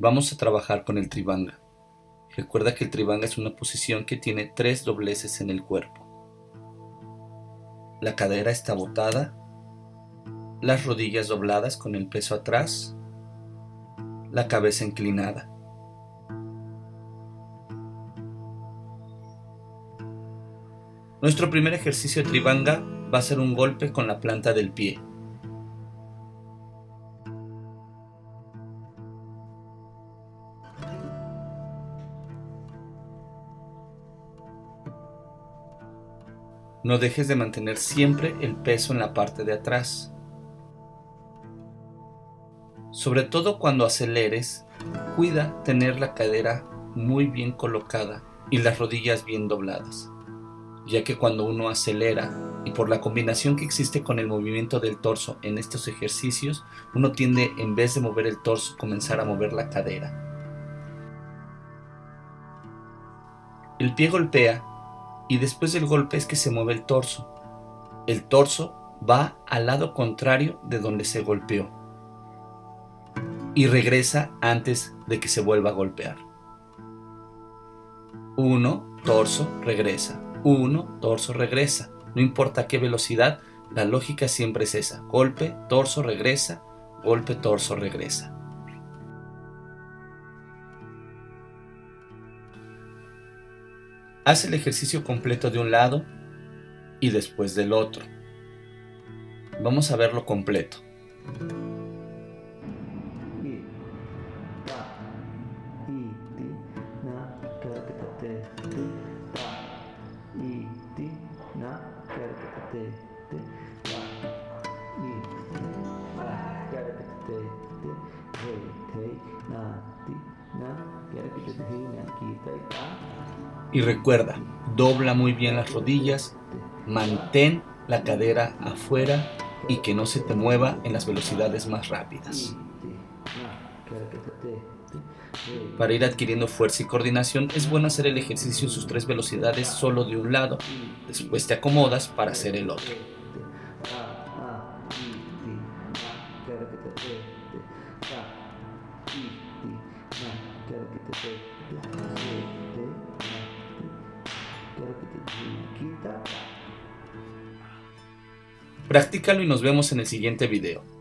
Vamos a trabajar con el tribanga. Recuerda que el tribanga es una posición que tiene 3 dobleces en el cuerpo. La cadera está botada, las rodillas dobladas con el peso atrás, la cabeza inclinada. Nuestro primer ejercicio de tribanga va a ser un golpe con la planta del pie. No dejes de mantener siempre el peso en la parte de atrás. Sobre todo cuando aceleres, cuida tener la cadera muy bien colocada y las rodillas bien dobladas, ya que cuando uno acelera y por la combinación que existe con el movimiento del torso en estos ejercicios, uno tiende, en vez de mover el torso, comenzar a mover la cadera. El pie golpea y después del golpe es que se mueve el torso. El torso va al lado contrario de donde se golpeó y regresa antes de que se vuelva a golpear. 1, torso, regresa. 1, torso, regresa. No importa qué velocidad, la lógica siempre es esa. Golpe, torso, regresa. Golpe, torso, regresa. Haz el ejercicio completo de un lado y después del otro. Vamos a verlo completo. Y recuerda, dobla muy bien las rodillas, mantén la cadera afuera y que no se te mueva en las velocidades más rápidas. Para ir adquiriendo fuerza y coordinación es bueno hacer el ejercicio en sus 3 velocidades solo de un lado, después te acomodas para hacer el otro. Practícalo y nos vemos en el siguiente video.